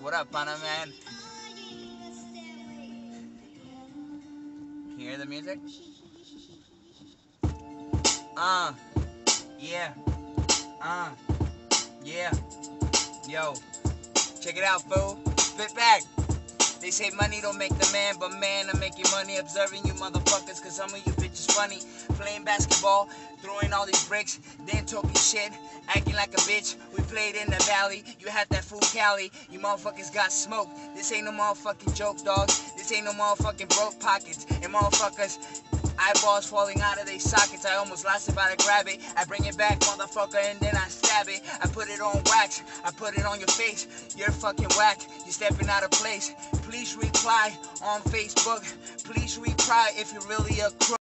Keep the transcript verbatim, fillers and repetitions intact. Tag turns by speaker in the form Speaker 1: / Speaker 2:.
Speaker 1: What up, Pana Man? Can you hear the music? Uh, yeah, uh, yeah, yo, check it out, fool. Spit back. They say money don't make the man, but man, I make you money. Observing you motherfuckers, cause some of you bitches funny. Playing basketball, throwing all these bricks, then talking shit, acting like a bitch. We played in the valley, you had that fool Cali. You motherfuckers got smoked. This ain't no motherfucking joke, dog. This ain't no motherfucking broke pockets. And motherfuckers, eyeballs falling out of their sockets. I almost lost it, but I grab it. I bring it back, motherfucker, and then I stab it. I put it on wax, I put it on your face. You're fucking whack, you're stepping out of place. Please reply on Facebook. Please reply if you're really a crook.